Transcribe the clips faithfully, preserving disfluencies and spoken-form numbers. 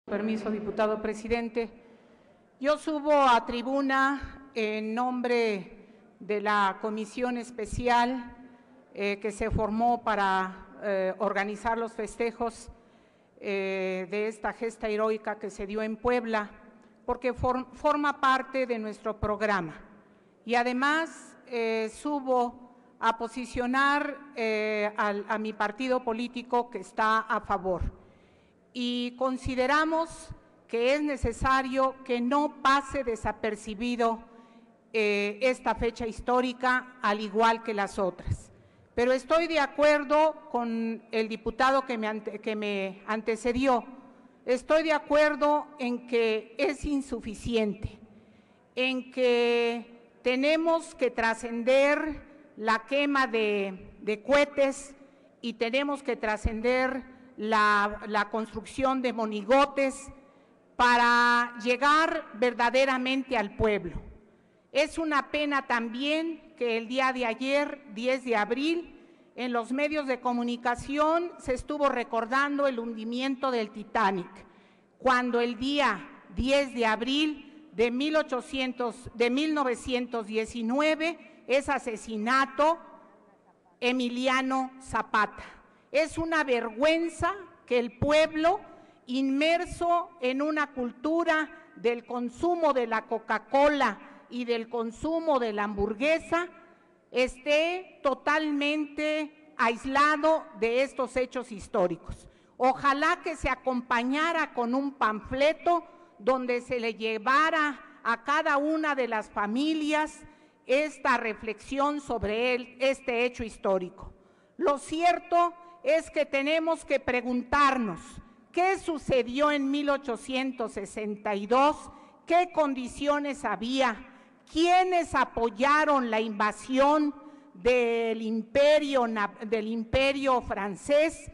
Permiso, diputado presidente. Yo subo a tribuna en nombre de la comisión especial eh, que se formó para eh, organizar los festejos eh, de esta gesta heroica que se dio en Puebla, porque for, forma parte de nuestro programa. Y además eh, subo a posicionar eh, a, a mi partido político que está a favor. Y consideramos que es necesario que no pase desapercibido eh, esta fecha histórica, al igual que las otras. Pero estoy de acuerdo con el diputado que me, ante, que me antecedió, estoy de acuerdo en que es insuficiente, en que tenemos que trascender la quema de, de cohetes y tenemos que trascender La, la construcción de monigotes para llegar verdaderamente al pueblo. Es una pena también que el día de ayer, diez de abril, en los medios de comunicación se estuvo recordando el hundimiento del Titanic, cuando el día diez de abril de, mil ochocientos, de mil novecientos diecinueve es asesinato Emiliano Zapata. Es una vergüenza que el pueblo, inmerso en una cultura del consumo de la Coca-Cola y del consumo de la hamburguesa, esté totalmente aislado de estos hechos históricos. Ojalá que se acompañara con un panfleto donde se le llevara a cada una de las familias esta reflexión sobre él, este hecho histórico. Lo cierto es que tenemos que preguntarnos qué sucedió en mil ochocientos sesenta y dos, qué condiciones había, quiénes apoyaron la invasión del imperio, del imperio francés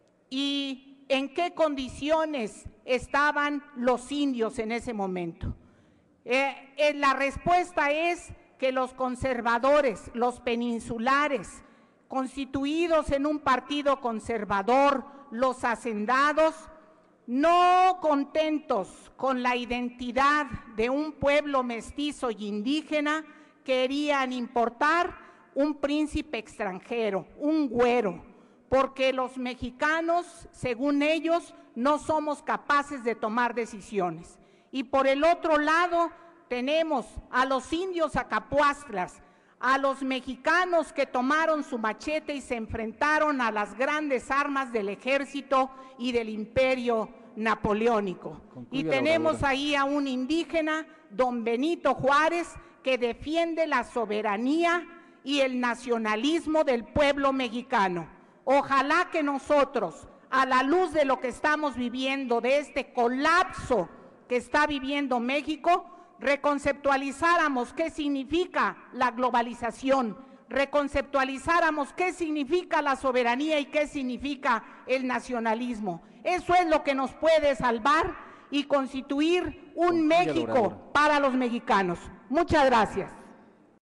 y en qué condiciones estaban los indios en ese momento. Eh, eh, la respuesta es que los conservadores, los peninsulares, constituidos en un partido conservador, los hacendados, no contentos con la identidad de un pueblo mestizo y indígena, querían importar un príncipe extranjero, un güero, porque los mexicanos, según ellos, no somos capaces de tomar decisiones. Y por el otro lado tenemos a los indios acapuastlas, a los mexicanos que tomaron su machete y se enfrentaron a las grandes armas del ejército y del imperio napoleónico. Concluye y tenemos ahí a un indígena, don Benito Juárez, que defiende la soberanía y el nacionalismo del pueblo mexicano. Ojalá que nosotros, a la luz de lo que estamos viviendo, de este colapso que está viviendo México, reconceptualizáramos qué significa la globalización, reconceptualizáramos qué significa la soberanía y qué significa el nacionalismo. Eso es lo que nos puede salvar y constituir un México para los mexicanos. Muchas gracias.